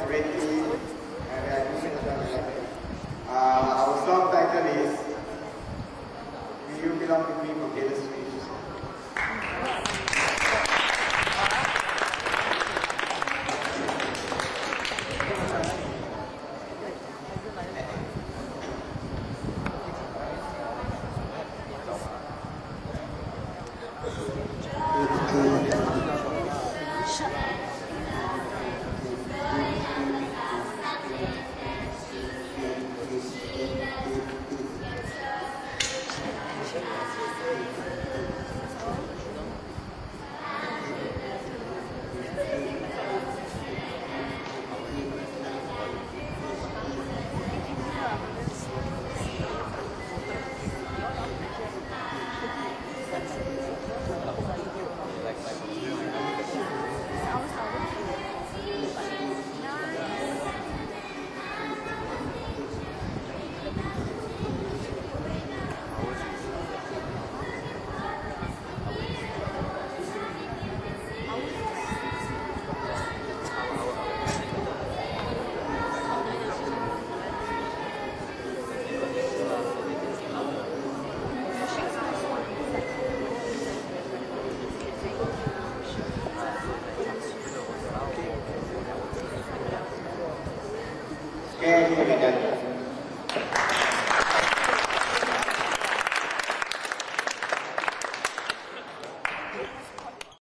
great team, and we are doing it. Our song title is "Will You Belong to Me" from Taylor Swift. Okay,